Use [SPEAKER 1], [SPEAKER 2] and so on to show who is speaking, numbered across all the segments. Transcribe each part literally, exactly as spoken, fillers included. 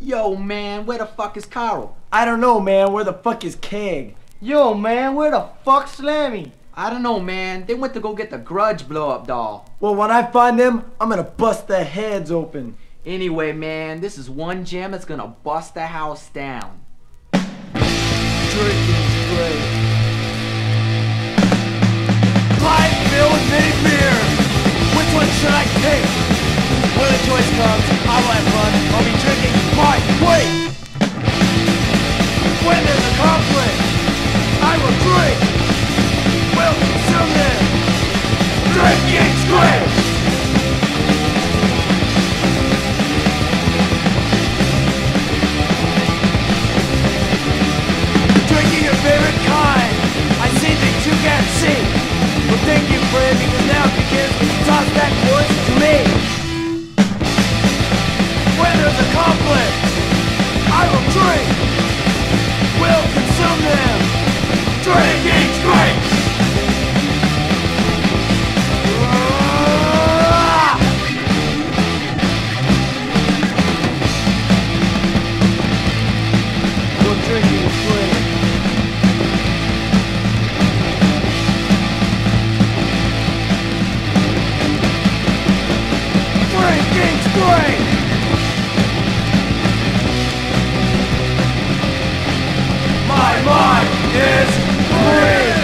[SPEAKER 1] Yo, man, where the fuck is Carl?
[SPEAKER 2] I don't know, man. Where the fuck is Keg?
[SPEAKER 3] Yo, man, where the fuck's Slammy?
[SPEAKER 1] I don't know, man. They went to go get the Grudge blow-up doll.
[SPEAKER 2] Well, when I find them, I'm gonna bust their heads open.
[SPEAKER 1] Anyway, man, this is one jam that's gonna bust the house down.
[SPEAKER 2] Drinking's great.
[SPEAKER 3] Life filled with many beers. Which one should I take? When the choice comes, I will have fun. I'll be drinking my way. When there's a conflict, I will drink. Will consume them. Drinking's great. Drinking your favorite kind. I see things you can't see. Well, thank you, friend, because now it begins when you toss that voice to me. When there's a conflict, I will drink. Will consume them. Drinking's great. Ah! Well, drinking is great. Drinking's great! My mind is free!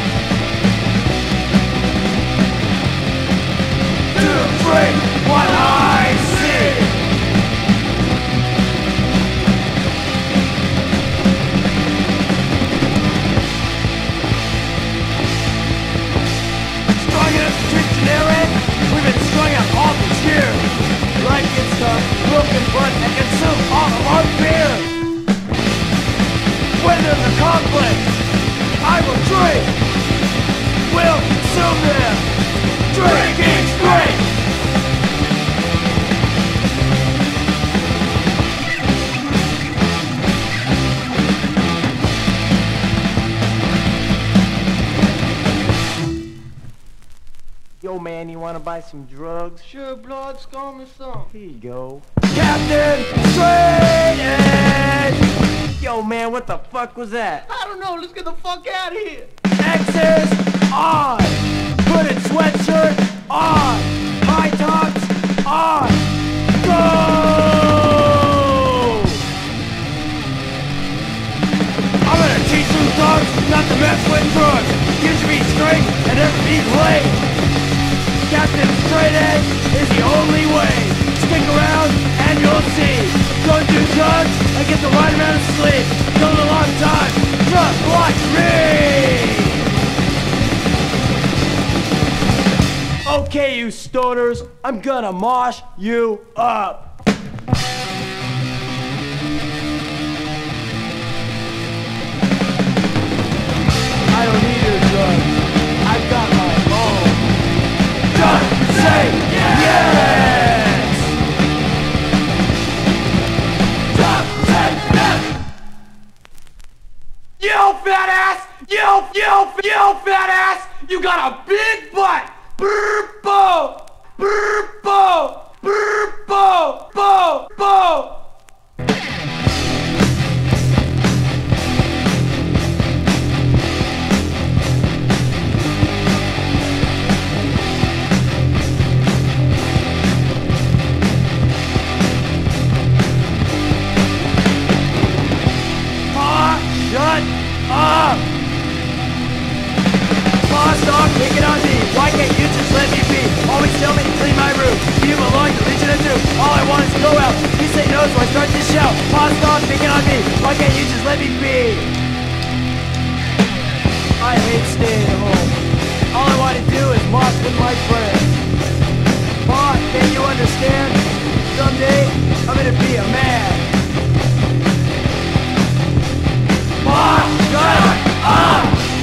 [SPEAKER 3] To drink what I see! Strong enough to drink generic? We've been strung out all these years. Life gets tough, broken blood, and consume all of our beer. When there's a conflict, I will drink. Will consume them. Drinking's great.
[SPEAKER 2] Yo, man, you wanna buy some drugs?
[SPEAKER 3] Sure, blood, skull me some.
[SPEAKER 2] Here you go.
[SPEAKER 3] Captain Straight Edge!
[SPEAKER 2] Yo, man, what the fuck was that?
[SPEAKER 3] I don't know, let's get the fuck out of here.
[SPEAKER 2] X's on! Hooded sweatshirt on! High tops on! Go!
[SPEAKER 3] I'm gonna teach you thugs not to mess with drugs. You should be straight and never be late. Captain Straight Edge is the only way. Stick around and you'll see. Don't do drugs and get the right amount of sleep. Go a long time, just like me.
[SPEAKER 2] Okay, you stoners, I'm gonna mosh you up. I don't need your drugs. I've got my own.
[SPEAKER 3] Just say yes! Just say yes!
[SPEAKER 1] Yo, fat ass! Yo, yo, yo, fat ass! You got a big butt! Brr, bo! Brr, bo! Brr, bo! Bo! Bo!
[SPEAKER 3] Shut up! Boss dog, take it on me. Why can't you just let me be? Always tell me to clean my room. You belong to Legion of Doom. All I want is to go out. You say no, so I start to shout. Boss dog, take it on me. Why can't you just let me be?
[SPEAKER 2] I hate staying at home. All I want to do is mosh with my friends. Ma, can you understand? Someday, I'm gonna be a man.
[SPEAKER 3] Ma, shut up!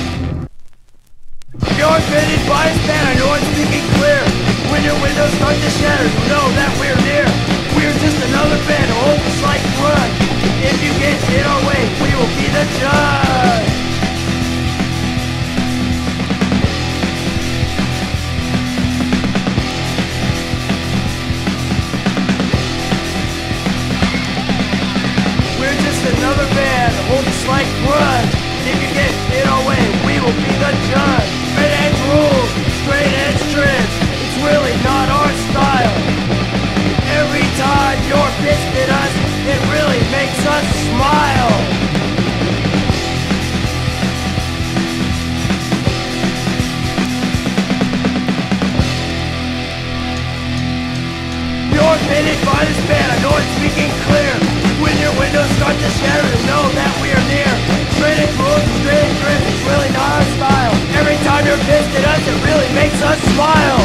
[SPEAKER 3] You're offended by a span, I know I'm speaking clear. When your windows start to shatter, you know that we're near. We're just another band, a hopeless like grudge. If you get in our way, we will be the judge.
[SPEAKER 2] our band, hold a slight grudge. If you get in our way, we will be the judge. Straight edge rules, straight edge trips. It's really not our style. Every time you're pissed at us, it really makes us smile. You're offended by this band, I know it's speaking clear. When your windows start to shatter, you know that we are near. Straight edge rules, straight edge trips, it's really not our style. Every time you're pissed at us, it really makes us smile.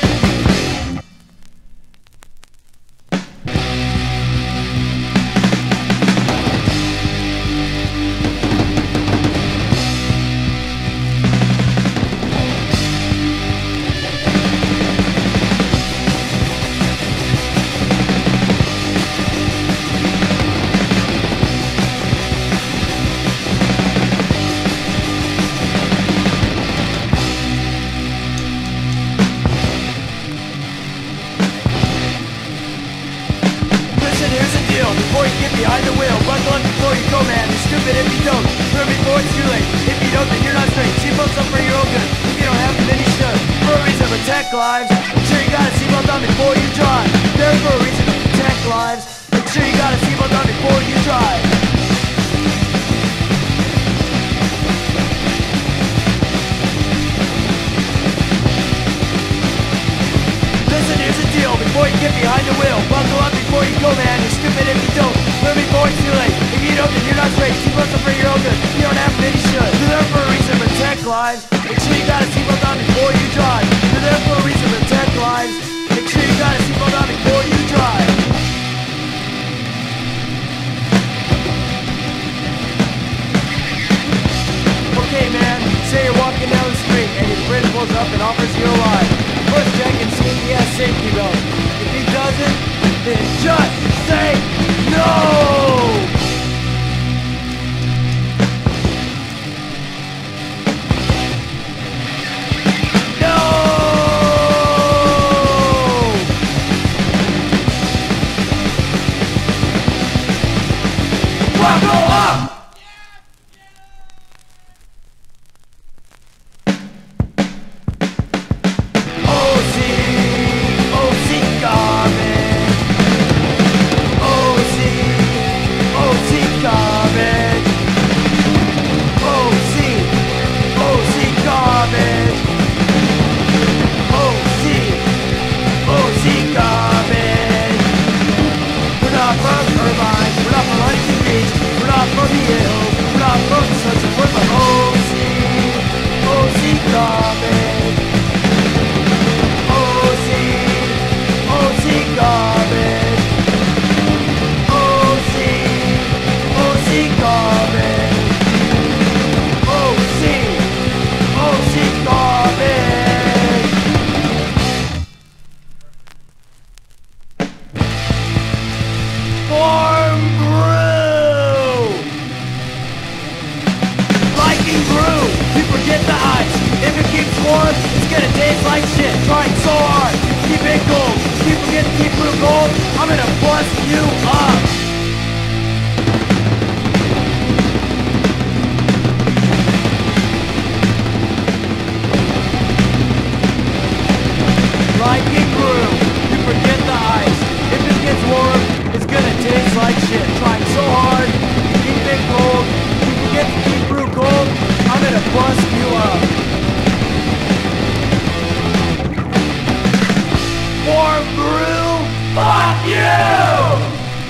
[SPEAKER 2] Before you get behind the wheel, buckle up before you go, man. You're stupid if you don't. Learn before it's too late. If you don't, then you're not straight. Seatbelts up for your own good. If you don't have them, then you should. For a reason to protect lives, make sure you got a seatbelt on before you drive. There's for a reason to protect lives. Make sure you got a seatbelt on before you drive. Listen, here's the deal. Before you get behind the wheel, buckle up before you go, man. You're stupid if you don't. Learn before it's too late. If you don't, then you're not straight. Seatbelts are for your own good. If you don't have them, then you should. You're there for a reason to protect lives. Make sure you got a seatbelt on before you drive. You're there for a reason to protect lives. Make sure you got a seatbelt on before you drive. Okay, man. Say you're walking down the street and your friend pulls up and offers you a ride. First check and see if he has safety belt. If he doesn't, then just say no! No! Buckle up! It's gonna taste like shit, trying so hard. Keep it cold, keep forgetting, keep blue gold. I'm gonna bust you up. Like it grew, you forget the ice. If it gets warm, it's gonna taste like shit. Trying so hard, keep it cold, keep forgetting, keep blue gold. I'm gonna bust you up. Warm brew, fuck you!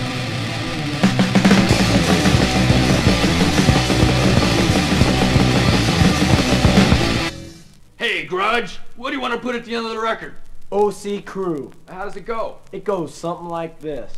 [SPEAKER 1] Hey, Grudge, what do you want to put at the end of the record?
[SPEAKER 2] O C Crew.
[SPEAKER 1] How does it go?
[SPEAKER 2] It goes something like this.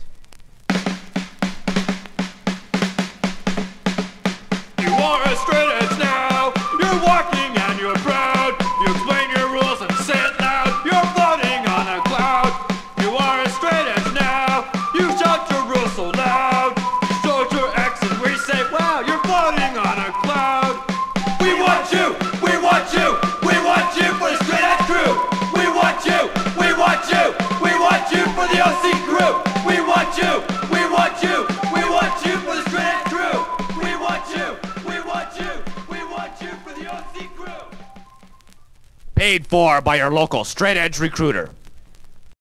[SPEAKER 4] You are a straight edge now. You're walking and you're proud. You explain your rules and say it loud. You're floating on a cloud. You are a straight edge now. You shout your rules so loud. Show your exes where you say, wow, you're floating on a cloud. We want you, we want you, we want you for the straight edge crew. We want you, we want you, we want you for the O C crew. We want
[SPEAKER 5] Paid for by your local straight edge recruiter.